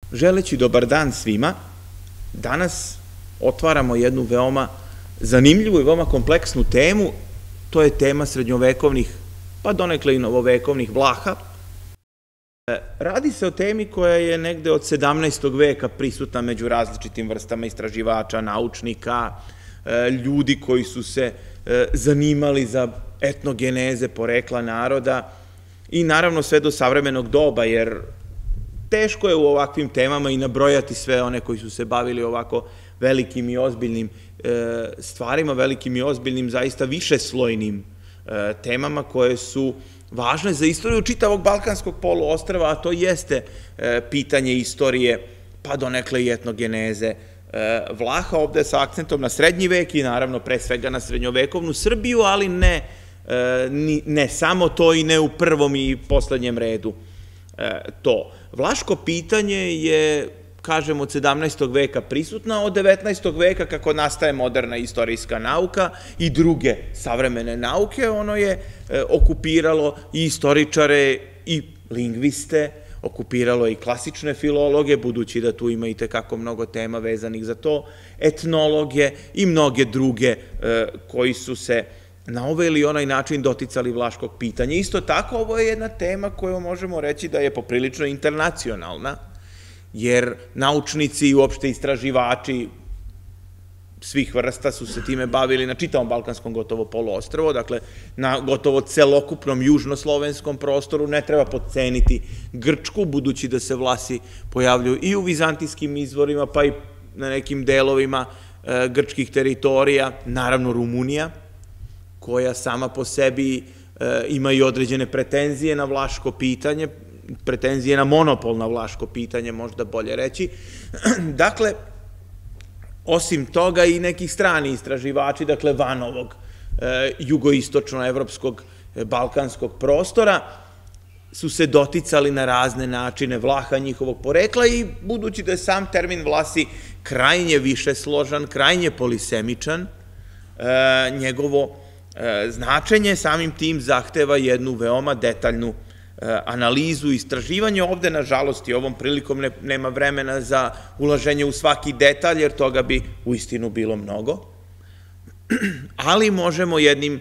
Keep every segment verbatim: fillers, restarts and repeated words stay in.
Želeći dobar dan svima, danas otvaramo jednu veoma zanimljivu i veoma kompleksnu temu, to je tema srednjovekovnih, pa donekle i novovekovnih Vlaha. Radi se o temi koja je negde od sedamnaestog veka prisutna među različitim vrstama istraživača, naučnika, ljudi koji su se zanimali za etnogeneze porekla naroda i naravno sve do savremenog doba, jer teško je u ovakvim temama i nabrojati sve one koji su se bavili ovako velikim i ozbiljnim stvarima, velikim i ozbiljnim, zaista višeslojnim temama koje su važne za istoriju čitavog Balkanskog poluostrva, a to jeste pitanje istorije, pa donekle i etnogeneze Vlaha, ovde sa akcentom na srednji vek i naravno pre svega na srednjovekovnu Srbiju, ali ne, ne samo to i ne u prvom i poslednjem redu to. Vlaško pitanje je, kažem, od sedamnaestog veka prisutna, od devetnaestog veka kako nastaje moderna istorijska nauka i druge savremene nauke, ono je okupiralo i istoričare i lingviste, okupiralo je i klasične filologe, budući da tu ima i tekako mnogo tema vezanih za to, etnologe i mnoge druge koji su se na ovaj ili onaj način doticali vlaškog pitanja. Isto tako, ovo je jedna tema koju možemo reći da je poprilično internacionalna, jer naučnici i uopšte istraživači svih vrsta su se time bavili na čitavom balkanskom gotovo poluostrvu, dakle na gotovo celokupnom južnoslovenskom prostoru. Ne treba podceniti Grčku, budući da se Vlasi pojavljuju i u vizantijskim izvorima, pa i na nekim delovima grčkih teritorija, naravno Rumunija, koja sama po sebi ima i određene pretenzije na vlaško pitanje, pretenzije na monopol na vlaško pitanje, možda bolje reći. Dakle, osim toga i neki strani istraživači, dakle van ovog jugoistočno-evropskog balkanskog prostora, su se doticali na razne načine Vlaha, njihovog porekla, i budući da je sam termin Vlasi krajnje višesložan, krajnje polisemičan, njegovo značenje samim tim zahteva jednu veoma detaljnu analizu i istraživanje. Ovde, nažalost, i ovom prilikom nema vremena za ulaženje u svaki detalj, jer toga bi uistinu bilo mnogo, ali možemo jednim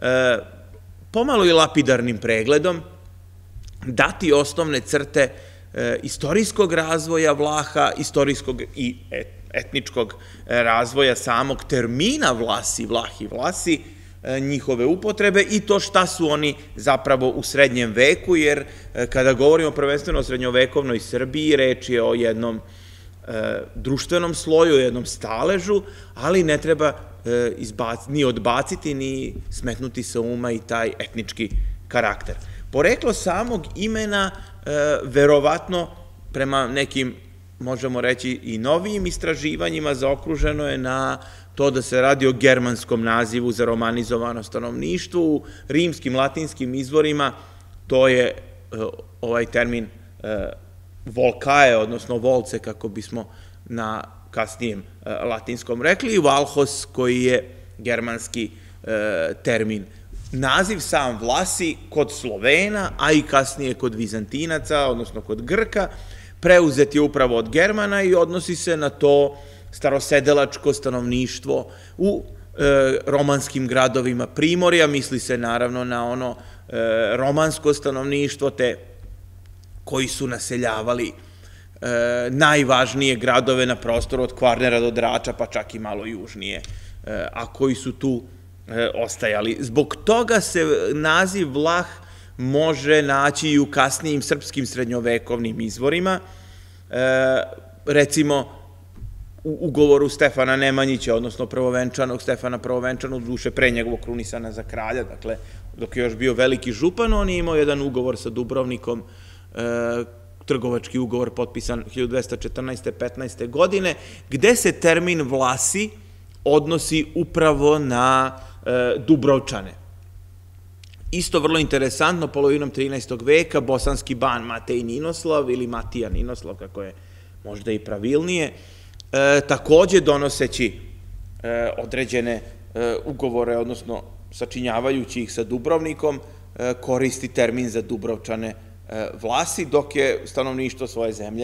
pomalo i lapidarnim pregledom dati osnovne crte istorijskog razvoja Vlaha, istorijskog i etničkog razvoja samog termina Vlasi, Vlahi, Vlasi, njihove upotrebe i to šta su oni zapravo u srednjem veku, jer kada govorimo prvenstveno o srednjovekovnoj Srbiji, reč je o jednom društvenom sloju, jednom staležu, ali ne treba ni odbaciti ni smetnuti sa uma i taj etnički karakter. Poreklo samog imena verovatno prema nekim, možemo reći, i novijim istraživanjima zaokruženo je na to da se radi o germanskom nazivu za romanizovano stanovništvo. U rimskim, latinskim izvorima to je ovaj termin volkae, odnosno volce, kako bismo na kasnijem latinskom rekli, i valhos, koji je germanski termin. Naziv sam Vlasi kod Slovena, a i kasnije kod Vizantinaca, odnosno kod Grka, preuzet je upravo od Germana i odnosi se na to starosedelačko stanovništvo u romanskim gradovima Primorja. Misli se naravno na ono romansko stanovništvo, te koji su naseljavali najvažnije gradove na prostoru od Kvarnera do Drača, pa čak i malo južnije, a koji su tu ostajali. Zbog toga se naziv Vlah može naći i u kasnijim srpskim srednjovekovnim izvorima. Recimo, u ugovoru Stefana Nemanjića, odnosno prvovenčanog Stefana Prvovenčanog, duše pre njegovog krunisana za kralja, dakle, dok je još bio veliki župan, on je imao jedan ugovor sa Dubrovnikom, trgovački ugovor potpisan hiljadu dvesta četrnaeste petnaeste godine, gde se termin Vlasi odnosi upravo na Dubrovčane. Isto vrlo interesantno, polovinom trinaestog veka, bosanski ban Matej Ninoslav ili Matija Ninoslav, kako je možda i pravilnije, takođe donoseći određene ugovore, odnosno sačinjavajući ih sa Dubrovnikom, koristi termin za Dubrovčane Vlasi, dok je stanovništvo svoje zemlje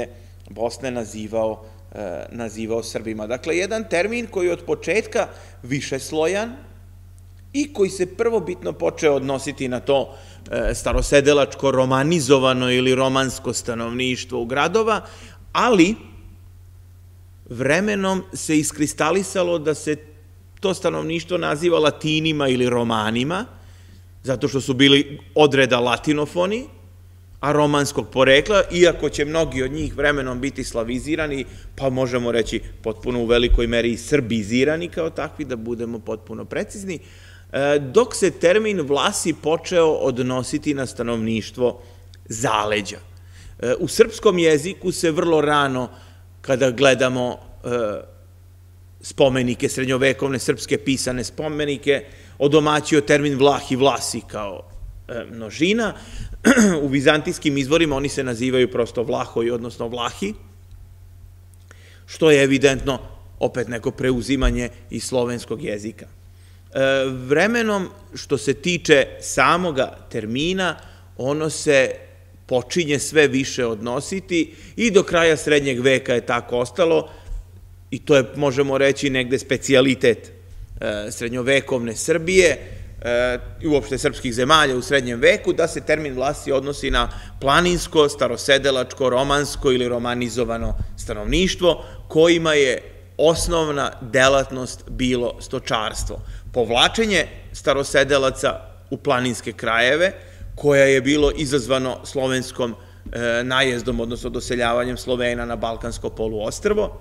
Bosne nazivao, nazivao Srbima. Dakle, jedan termin koji je od početka višeslojan i koji se prvobitno počeo odnositi na to starosedelačko, romanizovano ili romansko stanovništvo u gradova, ali vremenom se iskristalisalo da se to stanovništvo naziva Latinima ili Romanima, zato što su bili odreda latinofoni, a romanskog porekla, iako će mnogi od njih vremenom biti slavizirani, pa možemo reći potpuno u velikoj meri i srbizirani kao takvi, da budemo potpuno precizni, dok se termin Vlasi počeo odnositi na stanovništvo zaleđa. U srpskom jeziku se vrlo rano, kada gledamo spomenike, srednjovekovne srpske pisane spomenike, odomaćio termin Vlah i Vlasi kao množina. U vizantijskim izvorima oni se nazivaju prosto Vlahoji, odnosno Vlahi, što je evidentno opet neko preuzimanje iz slovenskog jezika. Vremenom, što se tiče samoga termina, ono se počinje sve više odnositi i do kraja srednjeg veka je tako ostalo, i to je, možemo reći, negde specijalitet srednjovekovne Srbije i uopšte srpskih zemalja u srednjem veku, da se termin Vlasi odnosi na planinsko, starosedelačko, romansko ili romanizovano stanovništvo, kojima je osnovna delatnost bilo stočarstvo. Povlačenje starosedelaca u planinske krajeve, koja je bilo izazvano slovenskom najezdom, odnosno doseljavanjem Slovena na Balkansko poluostrvo,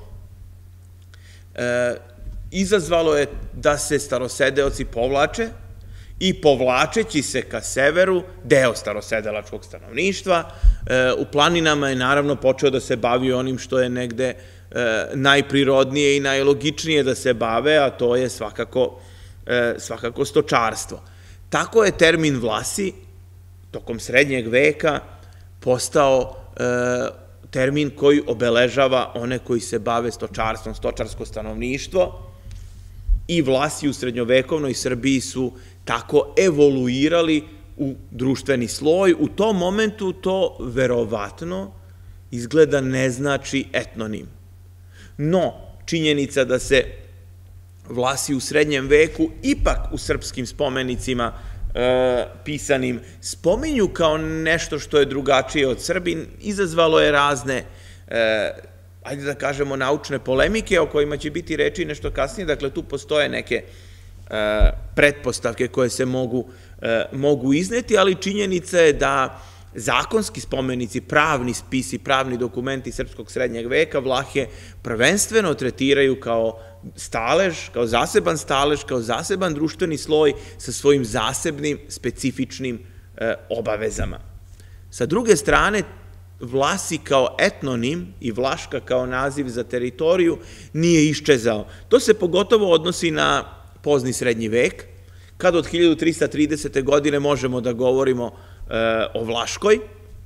izazvalo je da se starosedeoci povlače i povlačeći se ka severu, deo starosedelačkog stanovništva, u planinama je naravno počeo da se bavi onim što je negde najprirodnije i najlogičnije da se bave, a to je svakako, svakako stočarstvo. Tako je termin Vlasi tokom srednjeg veka postao termin koji obeležava one koji se bave stočarstvom, stočarsko stanovništvo, i Vlasi u srednjovekovnoj Srbiji su tako evoluirali u društveni sloj. U tom momentu to verovatno izgleda ne znači etnonim. No, činjenica da se Vlasi u srednjem veku ipak u srpskim spomenicima pisanim spominju kao nešto što je drugačije od Srbin, izazvalo je razne, ajde da kažemo, naučne polemike o kojima će biti reči nešto kasnije. Dakle, tu postoje neke pretpostavke koje se mogu, mogu izneti, ali činjenica je da zakonski spomenici, pravni spisi, pravni dokumenti srpskog srednjeg veka Vlahe prvenstveno tretiraju kao stalež, kao zaseban stalež, kao zaseban društveni sloj sa svojim zasebnim, specifičnim obavezama. Sa druge strane, Vlasi kao etnonim i Vlaška kao naziv za teritoriju nije iščezao. To se pogotovo odnosi na pozni srednji vek, kad od hiljadu trista tridesete. godine možemo da govorimo o Vlaškoj,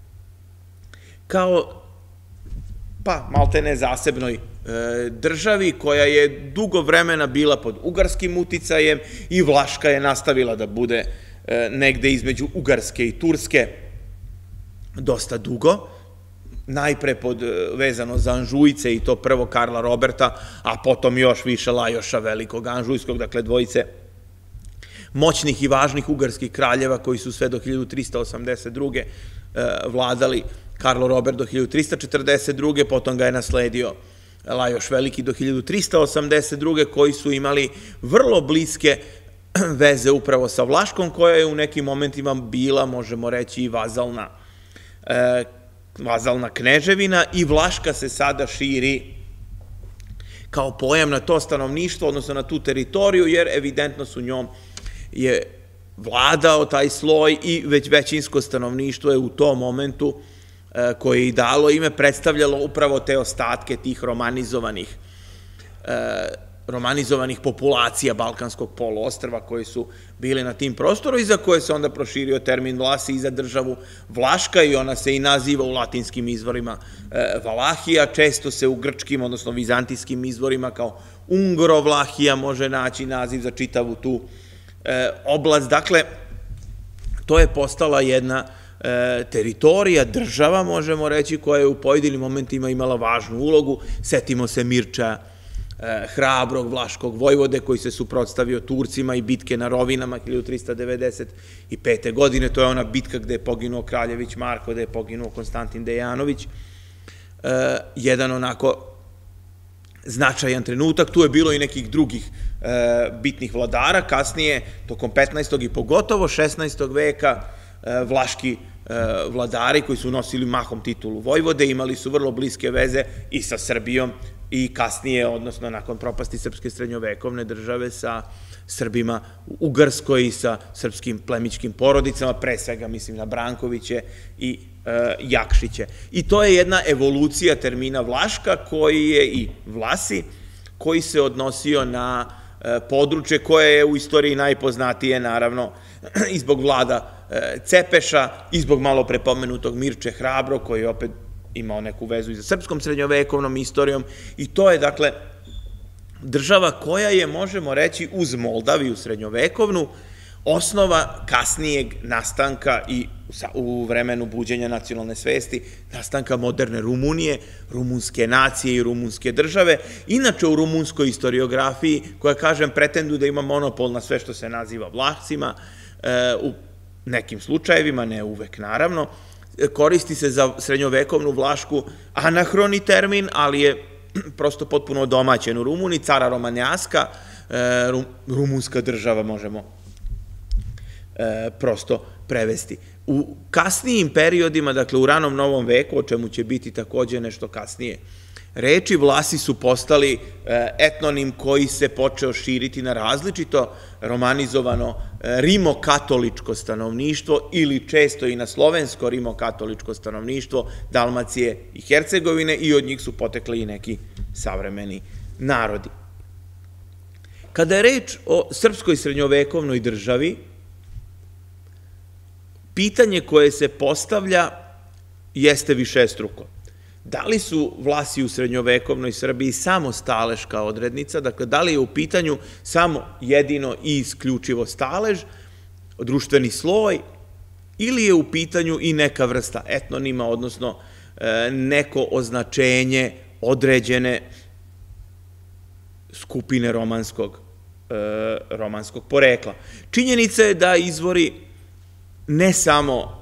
kao, pa, maltene zasebnoj državi koja je dugo vremena bila pod ugarskim uticajem i Vlaška je nastavila da bude negde između Ugarske i Turske dosta dugo, najpre pod, vezano za Anžujce, i to prvo Karla Roberta, a potom još više Lajoša Velikog Anžujskog, dakle dvojice moćnih i važnih ugarskih kraljeva koji su sve do hiljadu trista osamdeset druge. vladali. Karlo Robert do hiljadu trista četrdeset druge. potom ga je nasledio Lajoš Veliki do hiljadu trista osamdeset druge. koji su imali vrlo bliske veze upravo sa Vlaškom, koja je u nekim momentima bila, možemo reći, i vazalna, vazalna kneževina, i Vlaška se sada širi kao pojam na to stanovništvo, odnosno na tu teritoriju, jer evidentno su njom je vladao taj sloj i već većinsko stanovništvo je u tom momentu koje je i dalo ime predstavljalo upravo te ostatke tih romanizovanih romanizovanih populacija Balkanskog poluostrva koji su bili na tim prostoru i za koje se onda proširio termin Vlasi i za državu Vlaška, i ona se i naziva u latinskim izvorima Valahija, često se u grčkim, odnosno vizantijskim izvorima kao Ungro-Vlahija može naći naziv za čitavu tu oblast. Dakle, to je postala jedna teritorija, država, možemo reći, koja je u pojedinim momentima imala važnu ulogu. Setimo se Mirča hrabrog vlaškog vojvode koji se suprotstavio Turcima i bitke na Rovinama hiljadu trista devedeset pete. godine. To je ona bitka gde je poginuo Kraljević Marko, gde je poginuo Konstantin Dejanović. Jedan onako značajan trenutak. Tu je bilo i nekih drugih bitnih vladara. Kasnije, tokom petnaestog i pogotovo šesnaestog veka, vlaški vladari koji su nosili mahom titulu vojvode imali su vrlo bliske veze i sa Srbijom i kasnije, odnosno nakon propasti srpske srednjovekovne države, sa Srbima u Ugarskoj i sa srpskim plemićkim porodicama, pre svega mislim na Brankoviće i Jakšiće. I to je jedna evolucija termina Vlaška koji je i Vlasi, koji se odnosio na područje koje je u istoriji najpoznatije, naravno, i zbog vlada Cepeša, i zbog malo prepomenutog Mirče Hrabro, koji je opet imao neku vezu i sa srpskom srednjovekovnom istorijom. I to je, dakle, država koja je, možemo reći, uz Moldaviju srednjovekovnu, osnova kasnijeg nastanka i u vremenu buđenja nacionalne svesti, nastanka moderne Rumunije, rumunske nacije i rumunske države. Inače, u rumunskoj historiografiji, koja, kažem, pretendu da ima monopol na sve što se naziva Vlahcima, u nekim slučajevima, ne uvek naravno, koristi se za srednjovekovnu Vlašku anahroni termin, ali je prosto potpuno domaćen u Rumuniji, cara Romanjaska, rumunska država možemo prosto prevesti. U kasnijim periodima, dakle u ranom novom veku, o čemu će biti takođe nešto kasnije reči, Vlasi su postali etnonim koji se počeo širiti na različito romanizovano rimokatoličko stanovništvo ili često i na slovensko rimokatoličko stanovništvo Dalmacije i Hercegovine, i od njih su potekli i neki savremeni narodi. Kada je reč o srpskoj srednjovekovnoj državi, pitanje koje se postavlja jeste višestruko. Da li su Vlasi u srednjovekovnoj Srbiji samo staleška odrednica, dakle da li je u pitanju samo jedino i isključivo stalež, društveni sloj, ili je u pitanju i neka vrsta etnonima, odnosno neko označenje određene skupine romanskog, romanskog porekla. Činjenica je da izvori ne samo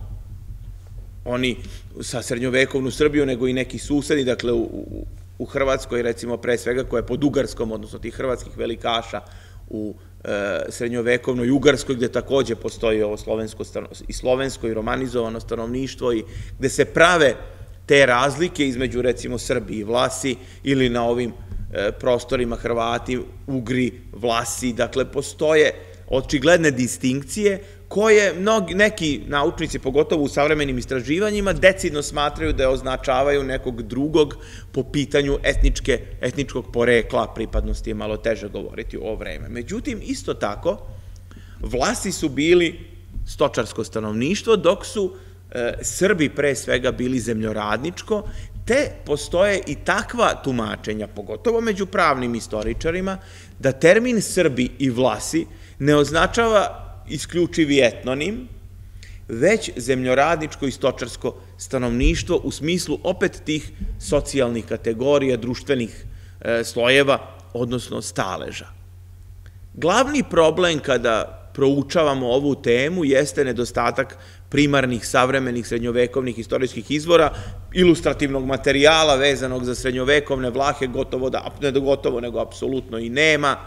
oni sa srednjovekovnu Srbiju, nego i neki susedi, dakle u, u Hrvatskoj, recimo pre svega, koja je pod Ugarskom, odnosno tih hrvatskih velikaša u e, srednjovekovnoj Ugarskoj, gde takođe postoji ovo slovensko, i slovensko i romanizovano stanovništvo, i gde se prave te razlike između, recimo, Srbi i Vlasi, ili na ovim e, prostorima Hrvati, Ugri, Vlasi, dakle postoje očigledne distinkcije koje mnogi, neki naučnici, pogotovo u savremenim istraživanjima, decidno smatraju da označavaju nekog drugog po pitanju etničke, etničkog porekla, pripadnosti je malo teže govoriti u ovo vreme. Međutim, isto tako, Vlasi su bili stočarsko stanovništvo, dok su e, Srbi pre svega bili zemljoradničko, te postoje i takva tumačenja, pogotovo među pravnim istoričarima, da termin Srbi i Vlasi ne označava isključivi etnonim, već zemljoradničko i stočarsko stanovništvo u smislu opet tih socijalnih kategorija, društvenih slojeva, odnosno staleža. Glavni problem kada proučavamo ovu temu jeste nedostatak primarnih savremenih srednjovekovnih istorijskih izvora, ilustrativnog materijala vezanog za srednjovekovne Vlahe, gotovo da, ne da gotovo, nego apsolutno i nema.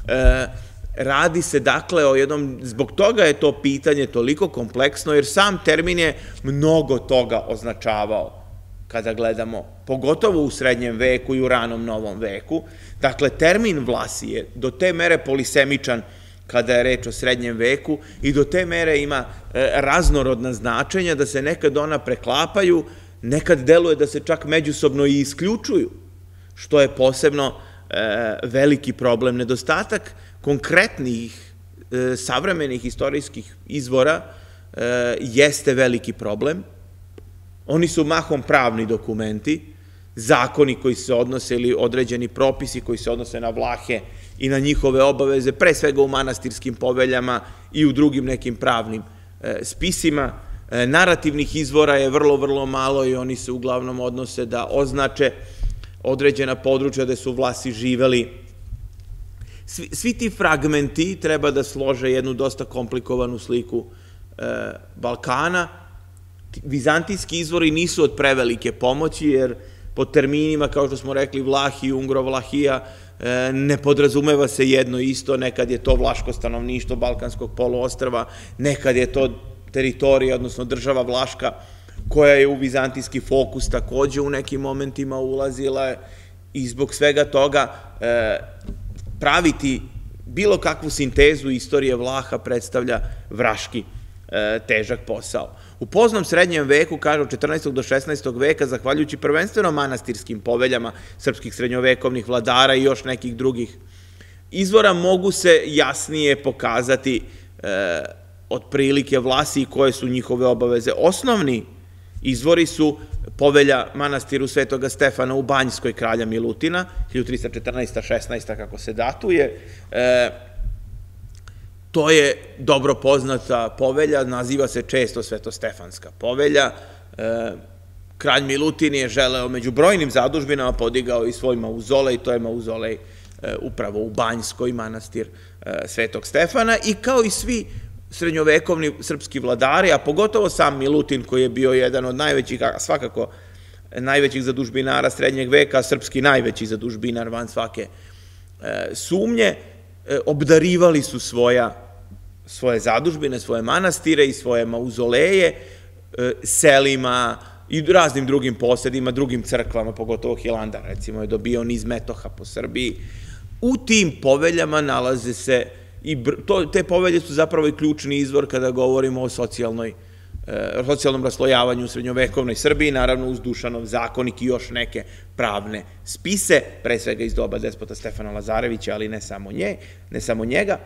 Radi se, dakle, o jednom, zbog toga je to pitanje toliko kompleksno, jer sam termin je mnogo toga označavao kada gledamo, pogotovo u srednjem veku i u ranom novom veku. Dakle, termin Vlasi je do te mere polisemičan kada je reč o srednjem veku i do te mere ima raznorodna značenja da se nekad ona preklapaju, nekad deluje da se čak međusobno i isključuju, što je posebno veliki problem. Nedostatak konkretnih savremenih istorijskih izvora jeste veliki problem. Oni su mahom pravni dokumenti, zakoni koji se odnose ili određeni propisi koji se odnose na Vlahe i na njihove obaveze, pre svega u manastirskim poveljama i u drugim nekim pravnim spisima. Narativnih izvora je vrlo, vrlo malo i oni se uglavnom odnose da označe određena područja gde su Vlasi živeli. Svi ti fragmenti treba da slože jednu dosta komplikovanu sliku Balkana. Vizantijski izvori nisu od prevelike pomoći, jer po terminima, kao što smo rekli, Vlahi, Ungro, Vlahija, ne podrazumeva se jedno isto, nekad je to vlaško stanovništvo Balkanskog poluostrva, nekad je to teritorija, odnosno država Vlaška, koja je u vizantijski fokus takođe u nekim momentima ulazila i zbog svega toga praviti bilo kakvu sintezu istorije Vlaha predstavlja vraški težak posao. U poznom srednjem veku, kaže od četrnaestog do šesnaestog veka, zahvaljujući prvenstveno manastirskim poveljama srpskih srednjovekovnih vladara i još nekih drugih izvora, mogu se jasnije pokazati otprilike Vlasi i koje su njihove obaveze. Osnovni izvori su povelja manastiru Svetoga Stefana u Banjskoj kralja Milutina, hiljadu trista četrnaesta do šesnaesta kako se datuje. To je dobro poznata povelja, naziva se često Svetostefanska povelja. Kralj Milutin je želeo među brojnim zadužbinama, podigao i svoj mauzolej, to je mauzolej upravo u Banjskoj, manastir Svetog Stefana, i kao i svi srednjovekovni srpski vladari, a pogotovo sam Milutin koji je bio jedan od najvećih, svakako najvećih zadužbinara srednjeg veka, srpski najveći zadužbinar van svake sumnje, obdarivali su svoja svoje zadužbine, svoje manastire i svoje mauzoleje selima i raznim drugim posedima, drugim crkvama, pogotovo Hilandar, recimo, je dobio niz metoha po Srbiji. U tim poveljama nalaze se, i te povelje su zapravo i ključni izvor kada govorimo o socijalnom raslojavanju u srednjovekovnoj Srbiji, naravno uz Dušanov zakonik i još neke pravne spise, pre svega iz doba despota Stefana Lazarevića, ali ne samo nje, ne samo njega.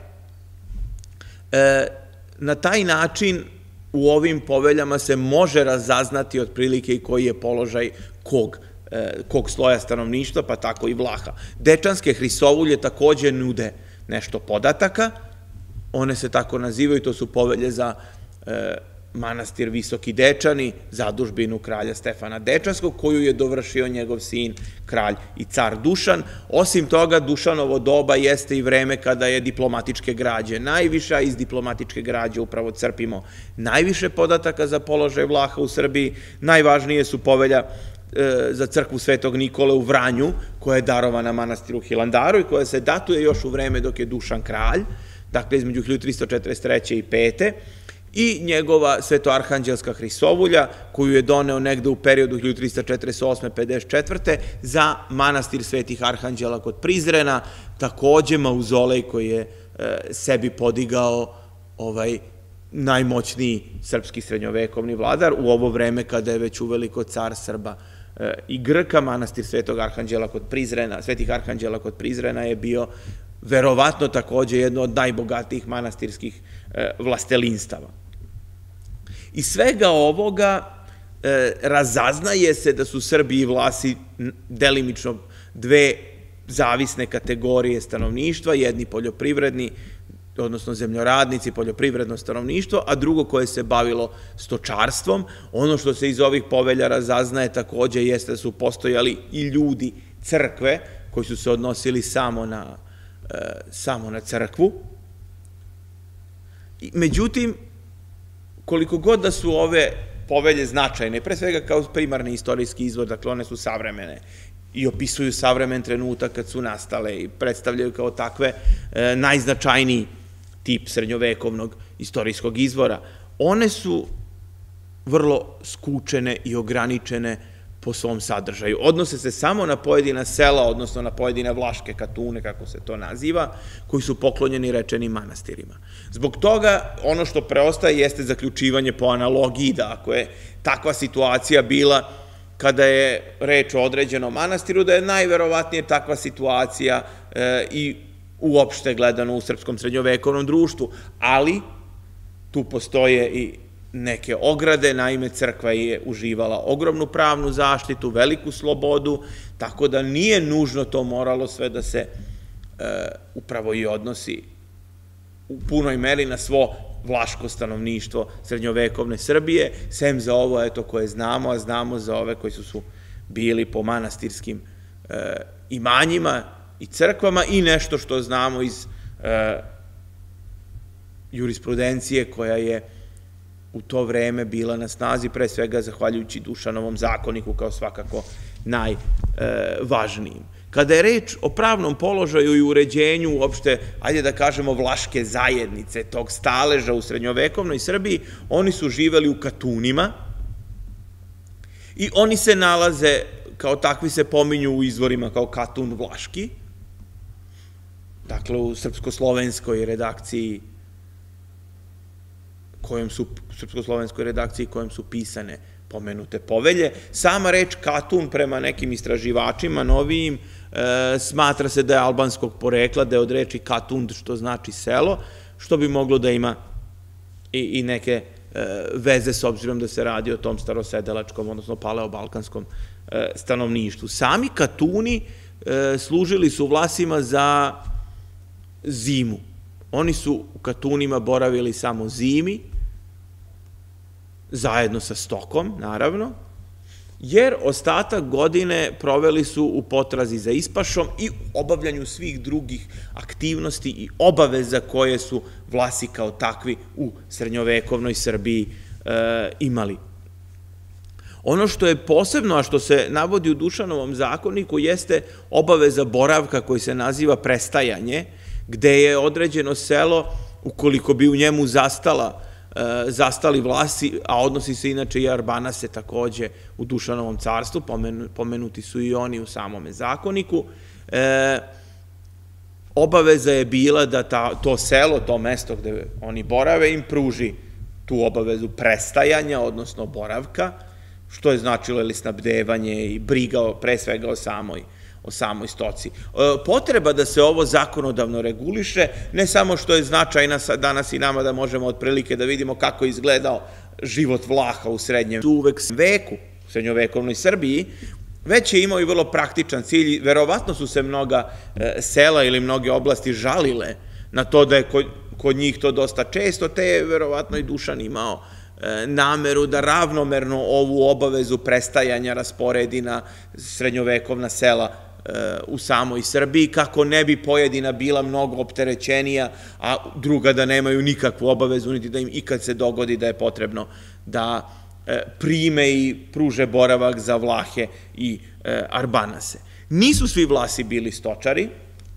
Na taj način u ovim poveljama se može razaznati otprilike i koji je položaj kog sloja stanovništva, pa tako i Vlaha. Dečanske hrisovulje takođe nude nešto podataka, one se tako nazivaju, to su povelje za manastir Visoki Dečani, zadužbinu kralja Stefana Dečanskog, koju je dovršio njegov sin, kralj i car Dušan. Osim toga, Dušanovo doba jeste i vreme kada je diplomatičke građe najviše, a iz diplomatičke građe upravo crpimo najviše podataka za položaj Vlaha u Srbiji. Najvažnije su povelja za crkvu Svetog Nikole u Vranju, koja je darovana manastiru Hilandaru i koja se datuje još u vreme dok je Dušan kralj, dakle između hiljadu trista četrdeset treće i pete i njegova svetoarhanđelska hrisovulja, koju je doneo negde u periodu hiljadu trista četrdeset osme do pedeset četvrte za manastir Svetih Arhanđela kod Prizrena, takođe mauzolej koji je sebi podigao ovaj najmoćniji srpski srednjovekovni vladar u ovo vreme kada je već uveliko car Srba i Grka. Manastir Svetog Arhanđela kod Prizrena, Svetih Arhanđela kod Prizrena je bio verovatno takođe jedno od najbogatijih manastirskih vlastelinstava. Iz svega ovoga razaznaje se da su Srbi i Vlasi delimično dve zavisne kategorije stanovništva, jedni poljoprivredni, odnosno zemljoradnici, poljoprivredno stanovništvo, a drugo koje se bavilo stočarstvom. Ono što se iz ovih povelja razaznaje takođe jeste da su postojali i ljudi crkve koji su se odnosili samo na samo na crkvu. Međutim, koliko god da su ove povelje značajne, pre svega kao primarni istorijski izvor, dakle one su savremene i opisuju savremen trenutak kad su nastale i predstavljaju kao takve najznačajniji tip srednjovekovnog istorijskog izvora, one su vrlo skučene i ograničene po svom sadržaju. Odnose se samo na pojedina sela, odnosno na pojedine vlaške katune, kako se to naziva, koji su poklonjeni rečenim manastirima. Zbog toga, ono što preostaje jeste zaključivanje po analogiji, da ako je takva situacija bila kada je reč o određenom manastiru, da je najverovatnije takva situacija i uopšte gledano u srpskom srednjovekovnom društvu, ali tu postoje i neke ograde, naime crkva je uživala ogromnu pravnu zaštitu, veliku slobodu, tako da nije nužno to moralo sve da se upravo i odnosi u punoj meri na svo vlaško stanovništvo srednjovekovne Srbije, sem za ovo, eto, koje znamo, a znamo za ove koji su bili po manastirskim imanjima i crkvama i nešto što znamo iz jurisprudencije koja je u to vreme bila na snazi, pre svega zahvaljujući Dušanovom zakoniku kao svakako najvažnijim. Kada je reč o pravnom položaju i uređenju uopšte, ajde da kažemo, vlaške zajednice, tog staleža u srednjovekovnoj Srbiji, oni su živeli u katunima i oni se nalaze, kao takvi se pominju u izvorima kao Katun Vlaški, dakle u srpsko-slovenskoj redakciji kojom su, srpsko-slovenskoj redakciji kojom su pisane pomenute povelje. Sama reč Katun prema nekim istraživačima novijim smatra se da je albanskog porekla, da je od reči Katund, što znači selo, što bi moglo da ima i neke veze s obzirom da se radi o tom starosedelačkom, odnosno paleobalkanskom stanovništvu. Sami Katuni služili su Vlasima za zimu. Oni su u Katunima boravili samo zimi, zajedno sa stokom, naravno, jer ostatak godine proveli su u potrazi za ispašom i obavljanju svih drugih aktivnosti i obaveza koje su Vlasi kao takvi u srednjovekovnoj Srbiji imali. Ono što je posebno, a što se navodi u Dušanovom zakoniku, jeste obaveza boravka koji se naziva prestajanje, gde je određeno selo, ukoliko bi u njemu zastala zastali Vlasi, a odnosi se inače i Arbanase takođe u Dušanovom carstvu, pomenuti su i oni u samome zakoniku, obaveza je bila da to selo, to mesto gde oni borave, im pruži tu obavezu prestajanja, odnosno boravka, što je značilo ili snabdevanje i briga pre svega o samoj o samoj stoci. Potreba da se ovo zakonodavno reguliše, ne samo što je značajna danas i nama da možemo otprilike da vidimo kako je izgledao život Vlaha u srednjem veku, u srednjovekovnoj Srbiji, već je imao i vrlo praktičan cilj. Verovatno su se mnoga sela ili mnoge oblasti žalile na to da je kod njih to dosta često, te je verovatno i Dušan imao nameru da ravnomerno ovu obavezu prestajanja rasporedi na srednjovekovna sela u samoj Srbiji, kako ne bi pojedina bila mnogo opterećenija, a druga da nemaju nikakvu obavezu, niti da im ikad se dogodi da je potrebno da prime i pruže boravak za Vlahe i Arbanase. Nisu svi Vlasi bili stočari.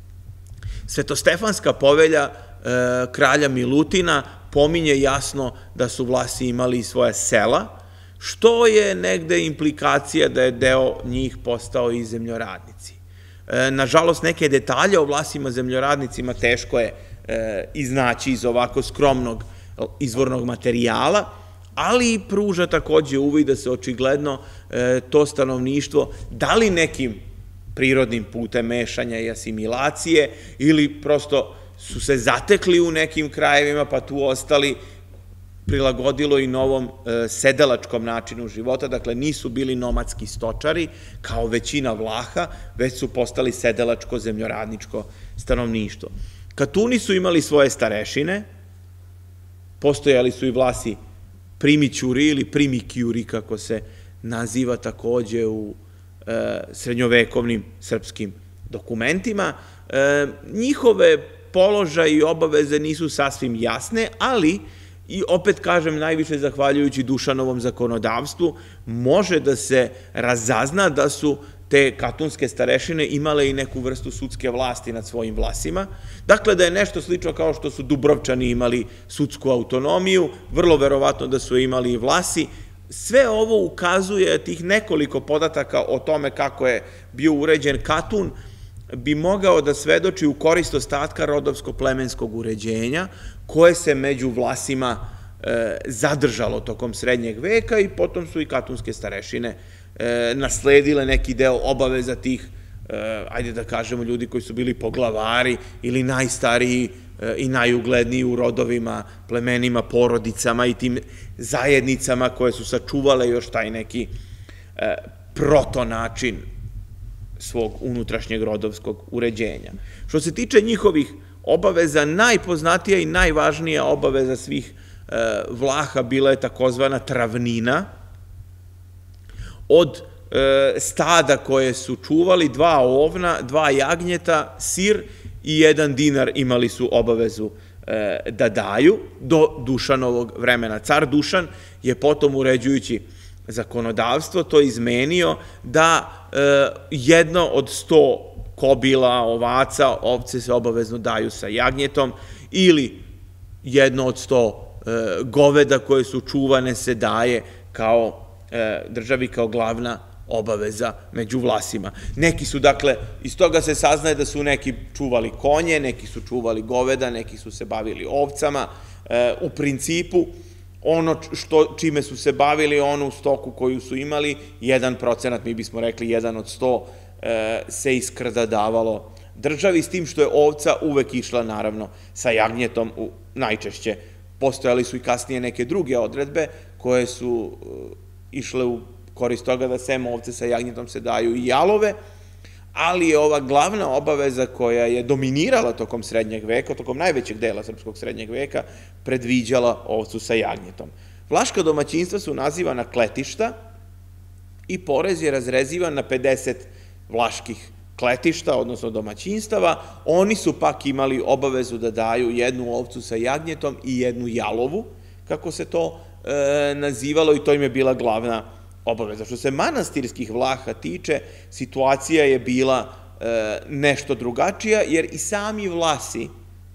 Svetostefanska povelja kralja Milutina pominje jasno da su Vlasi imali i svoje sela, što je negde implikacija da je deo njih postao i zemljoradnici. Nažalost, neke detalje o Vlasima zemljoradnicima teško je iznaći iz ovako skromnog izvornog materijala, ali pruža takođe uvid da se očigledno to stanovništvo da li nekim prirodnim putem mešanja i asimilacije ili prosto su se zatekli u nekim krajevima pa tu ostali, prilagodilo i novom sedelačkom načinu života, dakle nisu bili nomadski stočari kao većina Vlaha, već su postali sedelačko zemljoradničko stanovništvo. Katuni su imali svoje starešine, postojali su i Vlasi primićuri ili primikjuri, kako se naziva takođe u srednjovekovnim srpskim dokumentima. Njihove položaje i obaveze nisu sasvim jasne, ali i opet kažem, najviše zahvaljujući Dušanovom zakonodavstvu, može da se razazna da su te katunske starešine imale i neku vrstu sudske vlasti nad svojim Vlasima. Dakle, da je nešto slično kao što su Dubrovčani imali sudsku autonomiju, vrlo verovatno da su imali i Vlasi. Sve ovo ukazuje, tih nekoliko podataka o tome kako je bio uređen Katun, bi mogao da svedoči u korist ostatka rodovsko-plemenskog uređenja, koje se među Vlasima zadržalo tokom srednjeg veka i potom su i katunske starešine nasledile neki deo obaveza tih, ajde da kažemo, ljudi koji su bili poglavari ili najstariji i najugledniji u rodovima, plemenima, porodicama i tim zajednicama koje su sačuvale još taj neki protonačin svog unutrašnjeg rodovskog uređenja. Što se tiče njihovih obaveza, najpoznatija i najvažnija obaveza svih Vlaha bila je takozvana travnina. Od stada koje su čuvali, dva ovna, dva jagnjeta, sir i jedan dinar imali su obavezu da daju do Dušanovog vremena. Car Dušan je potom, uređujući zakonodavstvo, to izmenio da jedno od sto kobila, ovaca, ovce se obavezno daju sa jagnjetom, ili jedno od sto goveda koje su čuvane se daje kao državi kao glavna obaveza među Vlasima. Neki su, dakle, iz toga se saznaje da su neki čuvali konje, neki su čuvali goveda, neki su se bavili ovcama. U principu, ono što, čime su se bavili, onu stoku koju su imali, jedan procenat, mi bismo rekli jedan od sto, se iskrda davalo državi, s tim što je ovca uvek išla, naravno, sa jagnjetom najčešće. Postojali su i kasnije neke druge odredbe koje su išle u korist toga da sem ovce sa jagnjetom se daju i jalove, ali je ova glavna obaveza koja je dominirala tokom srednjeg veka, tokom najvećeg dela srpskog srednjeg veka, predviđala ovcu sa jagnjetom. Vlaška domaćinstva su nazivana kletišta i porez je razrezivan na pedeset vlaških kletišta, odnosno domaćinstava. Oni su pak imali obavezu da daju jednu ovcu sa jagnjetom i jednu jalovu, kako se to nazivalo, i to im je bila glavna obaveza. Što se manastirskih Vlaha tiče, situacija je bila nešto drugačija, jer i sami Vlasi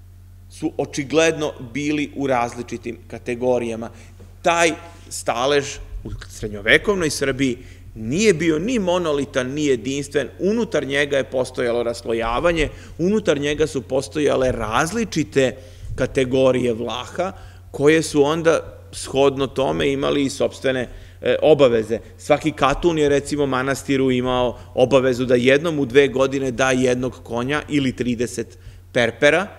su očigledno bili u različitim kategorijama. Taj stalež u srednjovekovnoj Srbiji nije bio ni monolitan, ni jedinstven, unutar njega je postojalo raslojavanje, unutar njega su postojale različite kategorije Vlaha, koje su onda shodno tome imali i sopstvene obaveze. Svaki katun je, recimo, manastiru imao obavezu da jednom u dve godine da jednog konja ili trideset perpera.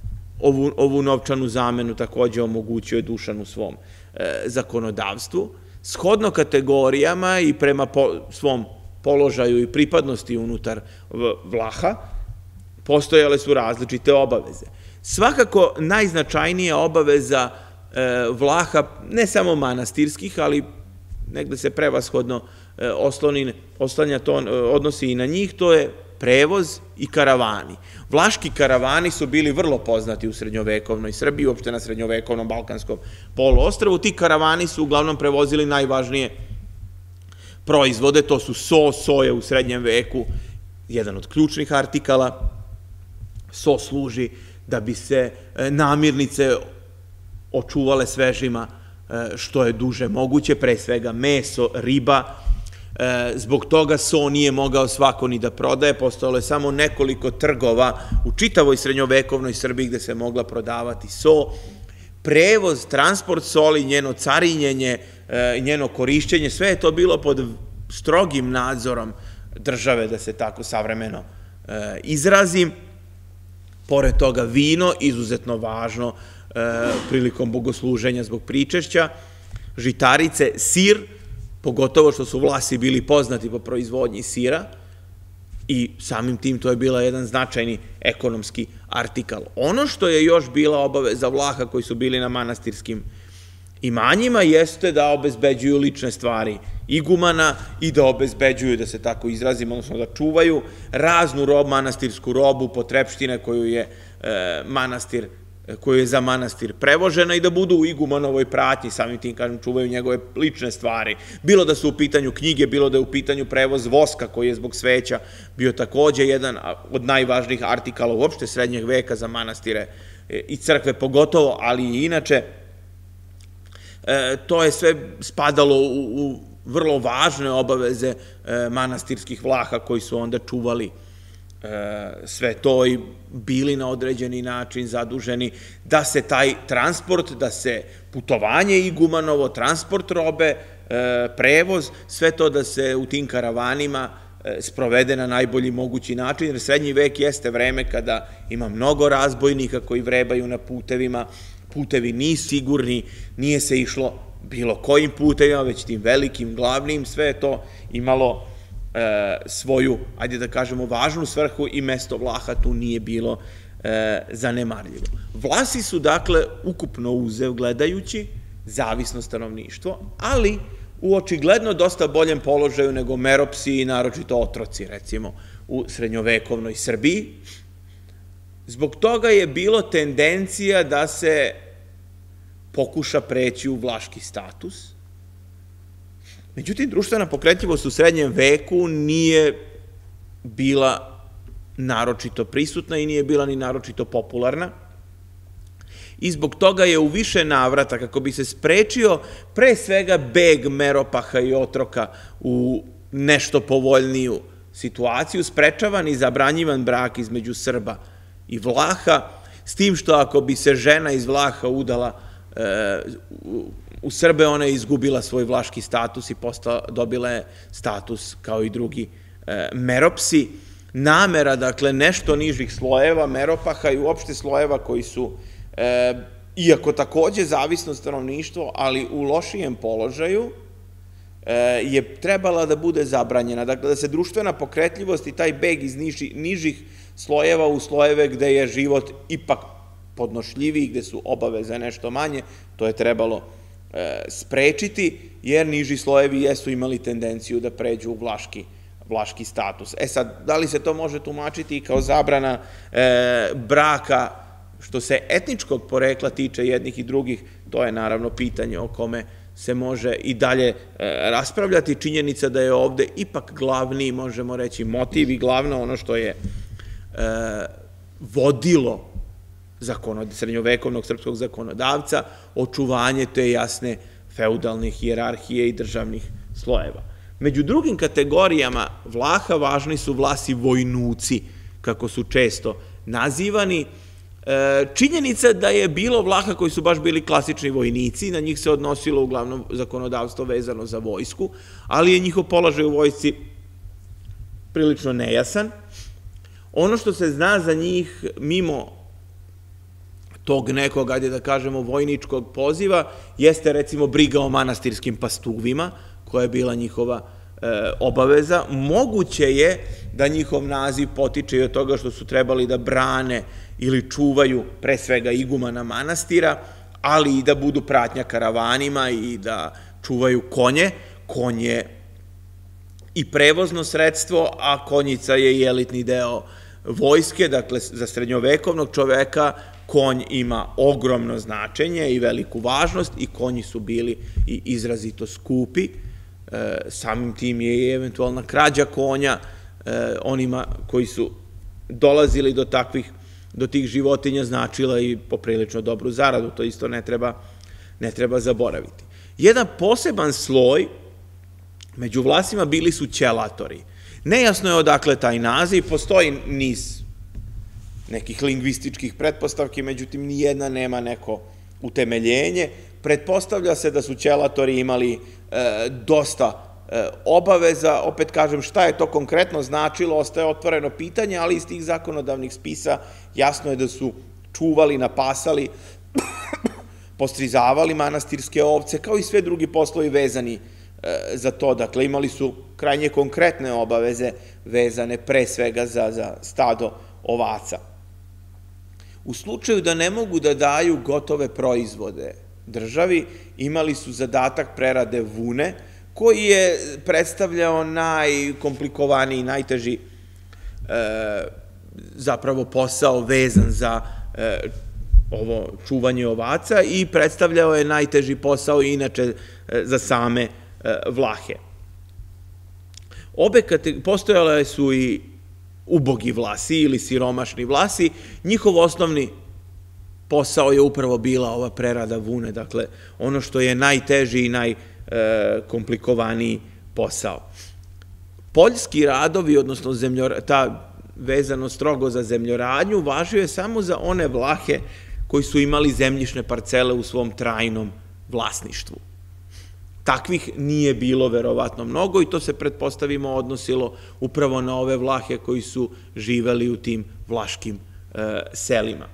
Ovu novčanu zamenu takođe omogućuje Dušan u svom zakonodavstvu. Shodno kategorijama i prema svom položaju i pripadnosti unutar Vlaha postojale su različite obaveze. Svakako najznačajnija obaveza Vlaha, ne samo manastirskih, ali negde se prevashodno oslanja to, odnosi i na njih, to je prevoz i karavani. Vlaški karavani su bili vrlo poznati u srednjovekovnoj Srbiji, uopšte na srednjovekovnom Balkanskom poluostrvu. Ti karavani su uglavnom prevozili najvažnije proizvode, to su so, so je u srednjem veku jedan od ključnih artikala. So služi da bi se namirnice očuvale svežima što je duže moguće, pre svega meso, riba. Zbog toga so nije mogao svako ni da prodaje, postojalo je samo nekoliko trgova u čitavoj srednjovekovnoj Srbiji gde se mogla prodavati so. Prevoz, transport soli, njeno carinjenje, njeno korišćenje, sve je to bilo pod strogim nadzorom države, da se tako savremeno izrazim. Pored toga vino, izuzetno važno prilikom bogosluženja zbog pričešća, žitarice, sir, pogotovo što su Vlasi bili poznati po proizvodnji sira, i samim tim to je bila jedan značajni ekonomski artikal. Ono što je još bila obaveza Vlaha koji su bili na manastirskim imanjima jeste da obezbeđuju lične stvari igumana i da obezbeđuju, da se tako izrazim, odnosno da čuvaju raznu robu, manastirsku robu, potrepštine koju je manastir koju je za manastir prevožena, i da budu u igumanovoj pratnji, samim tim, kažem, čuvaju njegove lične stvari. Bilo da su u pitanju knjige, bilo da je u pitanju prevoz voska, koji je zbog sveća bio takođe jedan od najvažnijih artikala uopšte srednjeg veka za manastire i crkve pogotovo, ali i inače. To je sve spadalo u vrlo važne obaveze manastirskih Vlaha koji su onda čuvali sve to i bili na određeni način zaduženi da se taj transport, da se putovanje igumanovo, transport robe, prevoz, sve to da se u tim karavanima sprovede na najbolji mogući način, jer srednji vek jeste vreme kada ima mnogo razbojnika koji vrebaju na putevima, putevi nisu sigurni, nije se išlo bilo kojim putevima, već tim velikim, glavnim, sve je to imalo svoju, ajde da kažemo, važnu svrhu i mesto Vlaha tu nije bilo zanemarljivo. Vlasi su, dakle, ukupno uzev gledajući, zavisno stanovništvo, ali u očigledno dosta boljem položaju nego meropsi i naročito otroci, recimo, u srednjovekovnoj Srbiji. Zbog toga je bilo tendencija da se pokuša preći u vlaški status. Međutim, društvena pokretljivost u srednjem veku nije bila naročito prisutna i nije bila ni naročito popularna. I zbog toga je u više navrata, kako bi se sprečio pre svega beg meropaha i otroka u nešto povoljniju situaciju, sprečavan i zabranjivan brak između Srba i Vlaha, s tim što ako bi se žena iz Vlaha udala u Srbe, ona je izgubila svoj vlaški status i dobila je status kao i drugi meropsi. Namera, dakle, nešto nižih slojeva meropaha i uopšte slojeva koji su, iako takođe zavisno stanovništvo, ali u lošijem položaju, je trebala da bude zabranjena. Dakle, da se društvena pokretljivost i taj beg iz nižih slojeva u slojeve gde je život ipak podnošljiviji, gde su obaveze nešto manje, to je trebalo sprečiti, jer niži slojevi jesu imali tendenciju da pređu u vlaški vlaški status. E sad, da li se to može tumačiti kao zabrana braka što se etničkog porekla tiče jednih i drugih, to je naravno pitanje o kome se može i dalje raspravljati. Činjenica da je ovde ipak glavni, možemo reći, motiv i glavno ono što je vodilo srednjovekovnog srpskog zakonodavca, očuvanje te jasne feudalne hijerarhije i državnih slojeva. Među drugim kategorijama Vlaha važni su Vlasi vojnuci, kako su često nazivani. Činjenica da je bilo Vlaha koji su baš bili klasični vojnici, na njih se odnosilo uglavnom zakonodavstvo vezano za vojsku, ali je njihov položaj u vojsci prilično nejasan. Ono što se zna za njih, mimo tog nekog, ajde da kažemo, vojničkog poziva, jeste recimo briga o manastirskim pastuvima, koja je bila njihova obaveza. Moguće je da njihov naziv potiče i od toga što su trebali da brane ili čuvaju pre svega igumana manastira, ali i da budu pratnja karavanima i da čuvaju konje. Konj je i prevozno sredstvo, a konjica je i elitni deo vojske. Dakle, za srednjovekovnog čoveka konj ima ogromno značenje i veliku važnost i konji su bili i izrazito skupi. Samim tim je i eventualna krađa konja onima koji su dolazili do takvih, do tih životinja značila i poprilično dobru zaradu, to isto ne treba, ne treba zaboraviti. Jedan poseban sloj među Vlasima bili su ćelatori. Nejasno je odakle taj naziv, postoji niz nekih lingvističkih pretpostavki, međutim nijedna nema neko utemeljenje. Pretpostavlja se da su ćelatori imali dosta obaveza, opet kažem šta je to konkretno značilo, ostaje otvoreno pitanje, ali iz tih zakonodavnih spisa jasno je da su čuvali, napasali, postrizavali manastirske ovce, kao i sve drugi poslovi vezani za to. Dakle, imali su krajnje konkretne obaveze vezane pre svega za stado ovaca. U slučaju da ne mogu da daju gotove proizvode državi, imali su zadatak prerade vune, koji je predstavljao najkomplikovaniji, najteži zapravo posao vezan za ovo čuvanje ovaca i predstavljao je najteži posao inače za same Vlahe. Obe postojale su i ubogi Vlasi ili siromašni Vlasi. Njihov osnovni posao je upravo bila ova prerada vune, dakle ono što je najteži i najkomplikovaniji posao. Poljski radovi, odnosno ta vezano strogo za zemljoradnju, važio je samo za one Vlahe koji su imali zemljišne parcele u svom trajnom vlasništvu. Takvih nije bilo verovatno mnogo i to se, pretpostavimo, odnosilo upravo na ove Vlahe koji su živeli u tim vlaškim selima.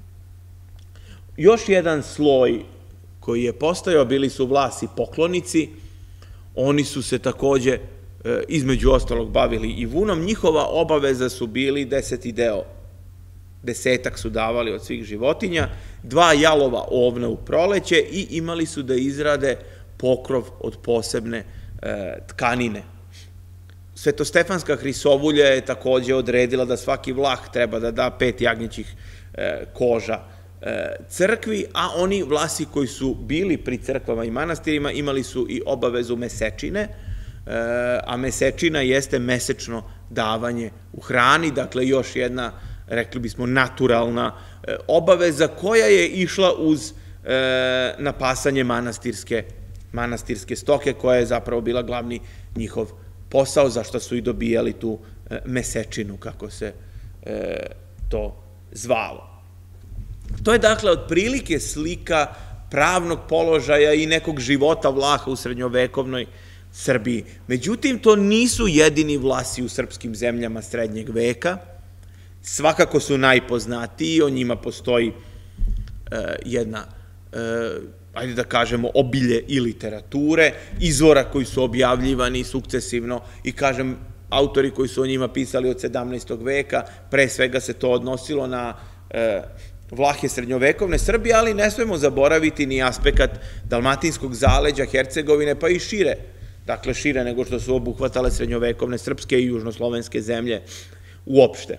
Još jedan sloj koji je postojao bili su Vlasi poklonici. Oni su se takođe između ostalog bavili i vunom. Njihova obaveza su bili deseti deo desetak su davali od svih životinja, dva jalova ovna u proleće i imali su da izrade pokrov od posebne tkanine. Svetostefanska hrisovulja je takođe odredila da svaki vlah treba da da pet jagnjećih koža crkvi, a oni vlasi koji su bili pri crkvama i manastirima imali su i obavezu mesečine, a mesečina jeste mesečno davanje u hrani, dakle još jedna, rekli bismo, naturalna obaveza koja je išla uz napasanje manastirske manastirske stoke, koja je zapravo bila glavni njihov posao, za što su i dobijali tu mesečinu, kako se to zvalo. To je dakle otprilike slika pravnog položaja i nekog života vlaha u srednjovekovnoj Srbiji. Međutim, to nisu jedini vlasi u srpskim zemljama srednjeg veka. Svakako su najpoznatiji, o njima postoji jedna, ajde da kažemo, obilje i literature, izvora koji su objavljivani sukcesivno i, kažem, autori koji su o njima pisali od sedamnaestog veka, pre svega se to odnosilo na vlahe srednjovekovne Srbije, ali ne smemo zaboraviti ni aspekt dalmatinskog zaleđa, Hercegovine, pa i šire, dakle šire nego što su obuhvatale srednjovekovne srpske i južnoslovenske zemlje uopšte.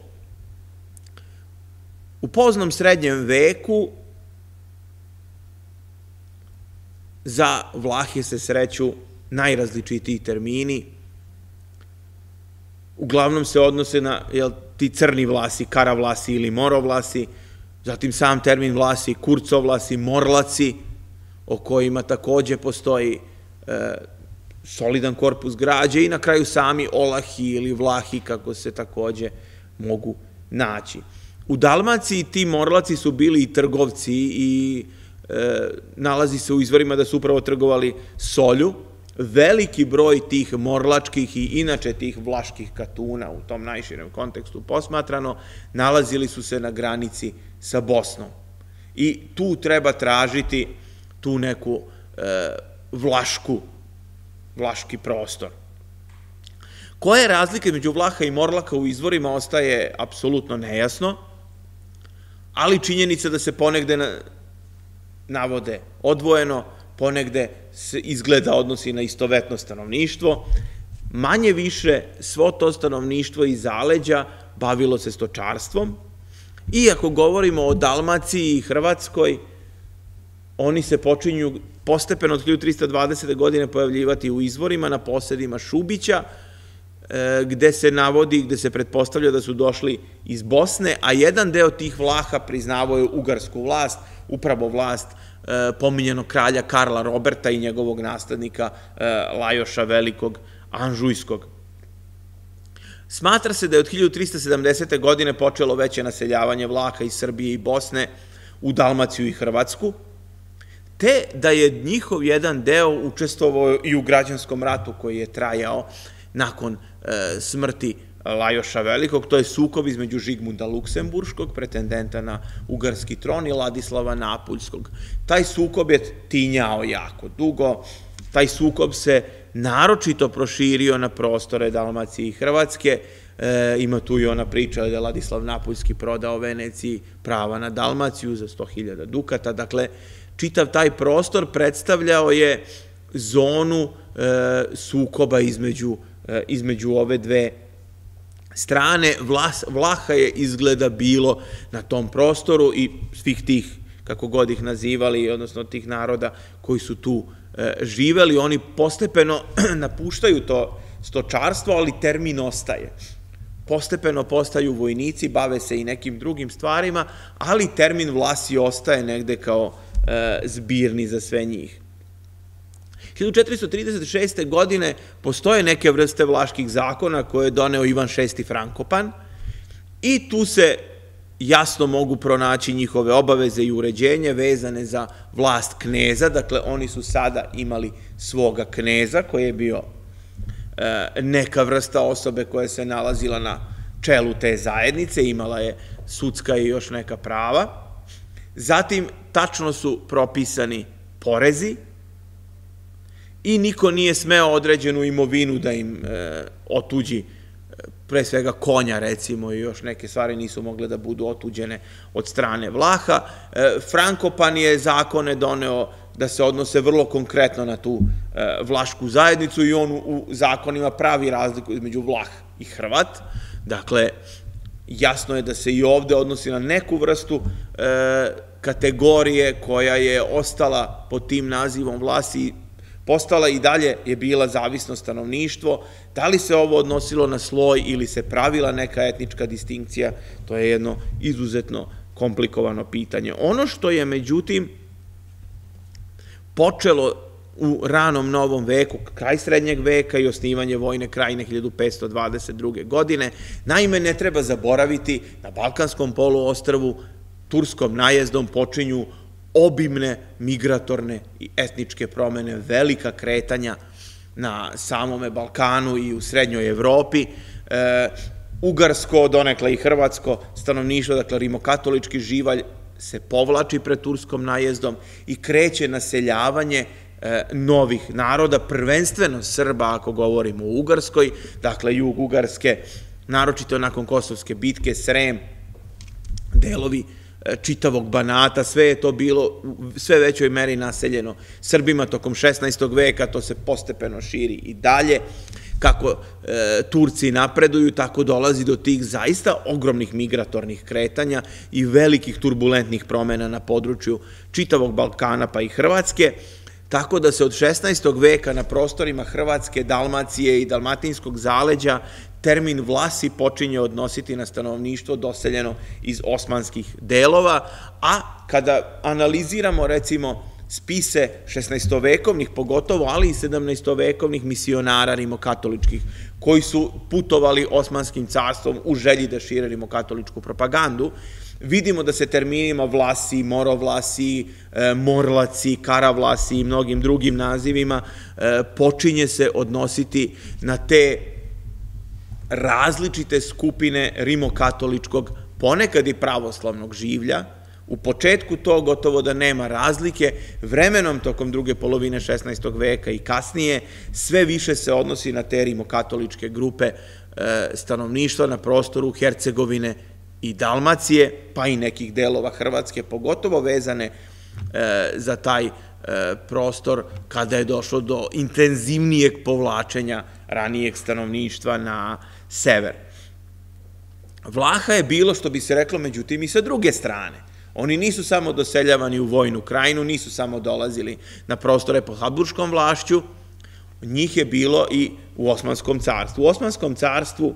U poznom srednjem veku za vlahe se sreću najrazličitiji termini. Uglavnom se odnose na ti crni vlasi, karavlasi ili morovlasi, zatim sam termin vlasi, kurcovlasi, morlaci, o kojima takođe postoji solidan korpus građe, i na kraju sami olahi ili vlahi, kako se takođe mogu naći. U Dalmaciji ti morlaci su bili i trgovci i nalazi se u izvorima da su upravo trgovali solju. Veliki broj tih morlačkih i inače tih vlaških katuna u tom najširem kontekstu posmatrano nalazili su se na granici sa Bosnom. I tu treba tražiti tu neku vlašku, vlaški prostor. Koja je razlika između vlaha i morlaka u izvorima ostaje apsolutno nejasno, ali činjenica da se ponegde navode odvojeno, ponegde se izgleda odnosi na istovetno stanovništvo. Manje više svo to stanovništvo iz zaleđa bavilo se stočarstvom, i ako govorimo o Dalmaciji i Hrvatskoj, oni se počinju postepeno od hiljadu trista dvadesete godine pojavljivati u izvorima na posedima Šubića, gde se navodi, gde se pretpostavlja da su došli iz Bosne, a jedan deo tih vlaha priznavao je ugarsku vlast, upravo vlast pominjenog kralja Karla Roberta i njegovog naslednika Lajoša Velikog Anžujskog. Smatra se da je od hiljadu trista sedamdesete godine počelo veće naseljavanje Vlaha iz Srbije i Bosne u Dalmaciju i Hrvatsku, te da je njihov jedan deo učestvovao i u građanskom ratu koji je trajao nakon smrti Lajoša Velikog. To je sukob između Žigmunda Luksemburškog, pretendenta na ugarski tron, i Ladislava Napuljskog. Taj sukob je tinjao jako dugo. Taj sukob se naročito proširio na prostore Dalmacije i Hrvatske. Ima tu i ona priča da je Ladislav Napuljski prodao Veneciji prava na Dalmaciju za sto hiljada dukata. Dakle, čitav taj prostor predstavljao je zonu sukoba između između ove dve strane. Vlaha je izgleda bilo na tom prostoru i svih tih, kako god ih nazivali, odnosno tih naroda koji su tu živeli. Oni postepeno napuštaju to stočarstvo, ali termin ostaje. Postepeno postaju vojnici, bave se i nekim drugim stvarima, ali termin vlasi ostaje negde kao zbirni za sve njih. hiljadu četiristo trideset šeste. godine postoje neke vrste vlaških zakona koje je doneo Ivan šesti Frankopan, i tu se jasno mogu pronaći njihove obaveze i uređenje vezane za vlast kneza. Dakle, oni su sada imali svoga kneza koji je bio neka vrsta osobe koja se nalazila na čelu te zajednice, imala je sudska i još neka prava. Zatim, tačno su propisani porezi i niko nije smeo određenu imovinu da im otuđi pre svega konja, recimo, i još neke stvari nisu mogle da budu otuđene od strane Vlaha. Frankopan je zakone doneo da se odnose vrlo konkretno na tu vlašku zajednicu i on u zakonima pravi razliku između Vlah i Hrvat. Dakle, jasno je da se i ovde odnosi na neku vrstu kategorije koja je ostala pod tim nazivom Vlasi, postala i dalje je bila zavisno stanovništvo. Da li se ovo odnosilo na sloj ili se pravila neka etnička distinkcija, to je jedno izuzetno komplikovano pitanje. Ono što je, međutim, počelo u ranom novom veku, kraj srednjeg veka i osnivanje vojne krajine hiljadu petsto dvadeset druge. godine, naime, ne treba zaboraviti, na Balkanskom poluostrvu turskom najezdom počinju obimne migratorne i etničke promene, velika kretanja na samome Balkanu i u srednjoj Evropi. Ugarsko, donekle i hrvatsko stanovništvo, dakle rimokatolički živalj, se povlači pred turskom najezdom i kreće naseljavanje novih naroda, prvenstveno Srba, ako govorimo o Ugarskoj, dakle jug Ugarske, naročito nakon Kosovske bitke, Srem, delovi čitavog Banata, sve je to bilo u sve većoj meri naseljeno Srbima tokom šesnaestog veka, to se postepeno širi i dalje. Kako Turci napreduju, tako dolazi do tih zaista ogromnih migratornih kretanja i velikih turbulentnih promena na području čitavog Balkana pa i Hrvatske, tako da se od šesnaestog veka na prostorima Hrvatske, Dalmacije i Dalmatinskog zaleđa termin Vlasi počinje odnositi na stanovništvo doseljeno iz osmanskih delova, a kada analiziramo, recimo, spise šesnaestovekovnih, pogotovo, ali i sedamnaestovekovnih misionara rimokatoličkih, koji su putovali Osmanskim carstvom u želji da šire rimokatoličku propagandu, vidimo da se terminima Vlasi, Morovlasi, Morlaci, Karavlasi i mnogim drugim nazivima počinje se odnositi na te različite skupine rimokatoličkog, ponekad i pravoslavnog življa. U početku to gotovo da nema razlike, vremenom tokom druge polovine šesnaestog veka i kasnije sve više se odnosi na te rimokatoličke grupe stanovništva na prostoru Hercegovine i Dalmacije, pa i nekih delova Hrvatske, pogotovo vezane za taj prostor kada je došlo do intenzivnijeg povlačenja ranijeg stanovništva na sever. Vlaha je bilo, što bi se reklo, međutim, i sa druge strane. Oni nisu samo doseljavani u vojnu krajinu, nisu samo dolazili na prostore pod Habsburškom vlašću, njih je bilo i u Osmanskom carstvu. U Osmanskom carstvu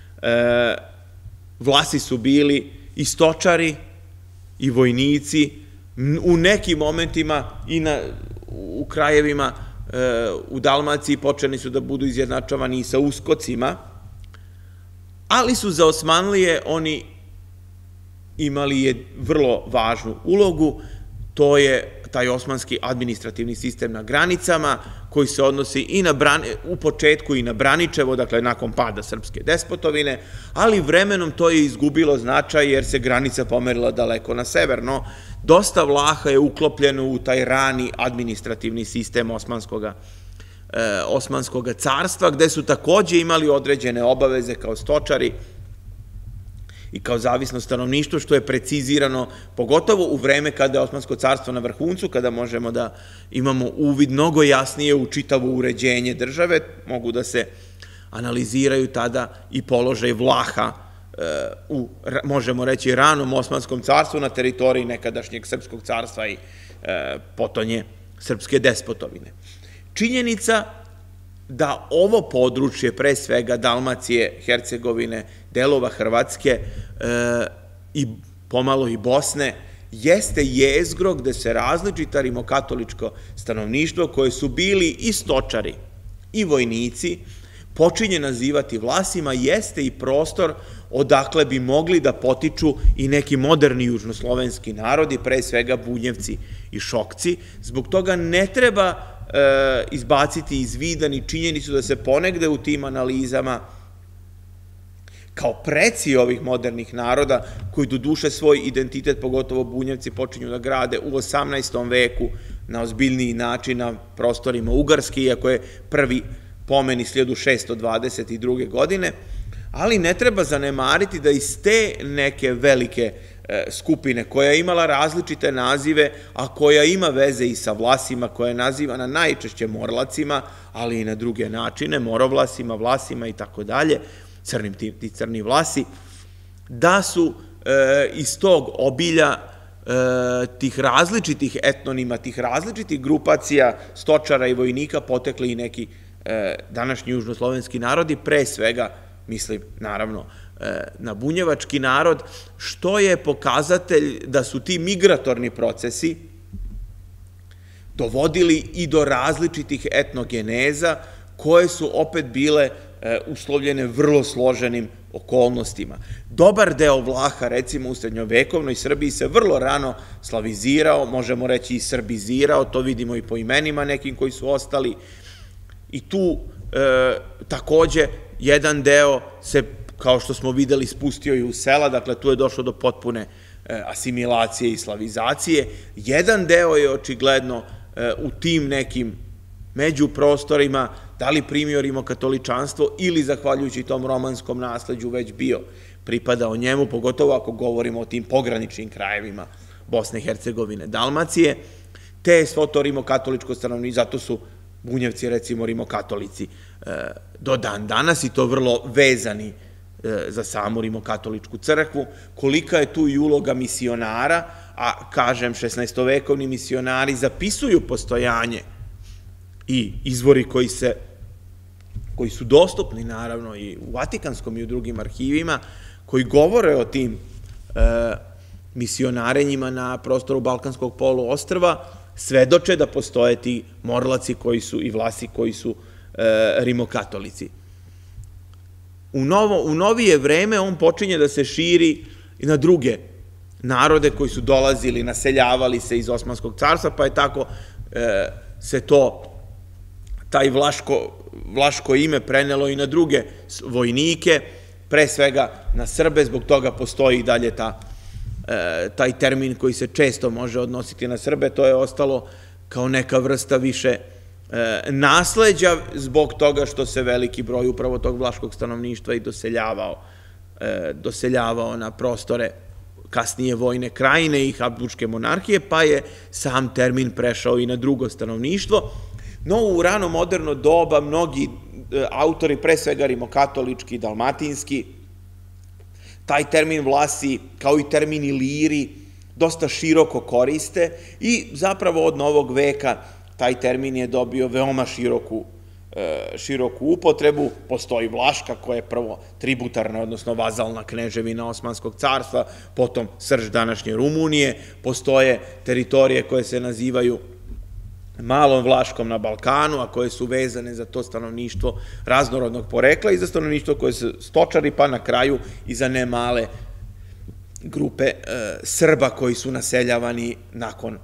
Vlasi su bili i stočari, i vojnici, u nekim momentima i u krajevima u Dalmaciji počeli su da budu izjednačavani i sa uskocima, ali su za Osmanlije oni imali je vrlo važnu ulogu, to je taj osmanski administrativni sistem na granicama, koji se odnosi i na, u početku i na Braničevo, dakle nakon pada srpske despotovine, ali vremenom to je izgubilo značaj jer se granica pomerila daleko na sever, no dosta Vlaha je uklopljeno u taj rani administrativni sistem osmanskoga, osmanskoga carstva, gde su takođe imali određene obaveze kao stočari i kao zavisno stanovništvo, što je precizirano, pogotovo u vreme kada je Osmansko carstvo na vrhuncu, kada možemo da imamo uvid mnogo jasnije u čitavo uređenje države, mogu da se analiziraju tada i položaj Vlaha u, možemo reći, ranom Osmanskom carstvu na teritoriji nekadašnjeg Srpskog carstva i potonje Srpske despotovine. Činjenica da ovo područje, pre svega Dalmacije, Hercegovine, delova Hrvatske i pomalo i Bosne, jeste jezgro gde se različita rimokatoličko stanovništvo, koje su bili i stočari i vojnici, počinje nazivati Vlasima, jeste i prostor odakle bi mogli da potiču i neki moderni južnoslovenski narodi, pre svega Bunjevci i Šokci. Zbog toga ne treba izbaciti iz vida ni činjenicu da se ponegde u tim analizama kao preci ovih modernih naroda, koji do duše svoj identitet, pogotovo Bunjevci, počinju da grade u osamnaestom veku na ozbiljniji način na prostorima Ugarske, iako je prvi pomen iz hiljadu šeststo dvadeset druge. godine, Ali ne treba zanemariti da iz te neke velike skupine koja je imala različite nazive, a koja ima veze i sa Vlasima, koja je nazivana najčešće Morlacima, ali i na druge načine, Morovlasima, Vlasima i tako dalje, ti crni Vlasi, da su iz tog obilja tih različitih etnonima, tih različitih grupacija stočara i vojnika potekli i neki današnji južnoslovenski narodi, pre svega, mislim, naravno, na bunjevački narod, što je pokazatelj da su ti migratorni procesi dovodili i do različitih etnogeneza, koje su opet bile uslovljene vrlo složenim okolnostima. Dobar deo Vlaha, recimo u srednjovekovnoj Srbiji, se vrlo rano slavizirao, možemo reći i srbizirao, to vidimo i po imenima nekim koji su ostali, i tu takođe jedan deo se, kao što smo videli, spustio i u sela, dakle tu je došlo do potpune asimilacije i slavizacije. Jedan deo je očigledno u tim nekim međuprostorima, da li primio rimokatoličanstvo ili zahvaljujući tom romanskom nasleđu već bio pripadao njemu, pogotovo ako govorimo o tim pograničnim krajevima Bosne i Hercegovine, Dalmacije, te je svo to rimokatoličko stanovništvo, zato su Bunjevci, recimo, rimokatolici do dan danas, i to vrlo vezani za samu rimokatoličku crkvu. Kolika je tu i uloga misionara, a kažem, šesnaestovekovni misionari zapisuju postojanje i izvori koji se, koji su dostupni naravno i u Vatikanskom i u drugim arhivima, koji govore o tim misionarenjima na prostoru Balkanskog poluostrva, svedoče da postoje ti Morlaci koji su i Vlasi koji su rimokatolici. U novije vreme on počinje da se širi i na druge narode koji su dolazili, naseljavali se iz Osmanskog carstva, pa je tako se to, taj vlaško ime prenelo i na druge vojnike, pre svega na Srbe, zbog toga postoji i dalje taj termin koji se često može odnositi na Srbe, to je ostalo kao neka vrsta više nasleđa zbog toga što se veliki broj upravo tog vlaškog stanovništva i doseljavao, doseljavao na prostore kasnije vojne krajine i Habsburške monarhije, pa je sam termin prešao i na drugo stanovništvo. No, u rano moderno doba mnogi autori, pre svega rimokatolički, dalmatinski, taj termin Vlasi, kao i termin Iliri, dosta široko koriste i zapravo od novog veka taj termin je dobio veoma široku, široku upotrebu. Postoji Vlaška koja je prvo tributarna, odnosno vazalna kneževina Osmanskog carstva, potom srž današnje Rumunije, postoje teritorije koje se nazivaju Malom Vlaškom na Balkanu, a koje su vezane za to stanovništvo raznorodnog porekla i za stanovništvo koje su stočari, pa na kraju i za ne male grupe Srba koji su naseljavani nakon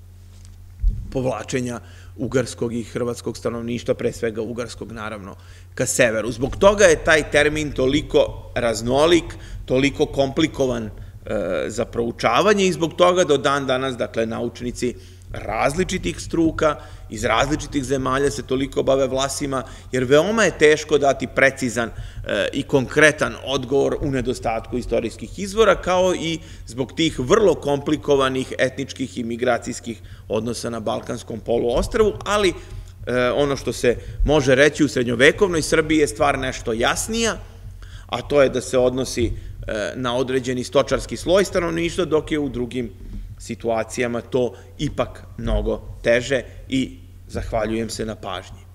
povlačenja ugarskog i hrvatskog stanovništva, pre svega ugarskog, naravno, ka severu. Zbog toga je taj termin toliko raznolik, toliko komplikovan za proučavanje i zbog toga do dan danas, dakle, naučnici različitih struka, iz različitih zemalja se toliko bave Vlasima, jer veoma je teško dati precizan i konkretan odgovor u nedostatku istorijskih izvora, kao i zbog tih vrlo komplikovanih etničkih i migracijskih odnosa na Balkanskom poluostrvu, ali ono što se može reći u srednjovekovnoj Srbiji je stvar nešto jasnija, a to je da se odnosi na određeni stočarski sloj stanovništva, dok je u drugim situacijama to ipak mnogo teže i zahvaljujem se na pažnji.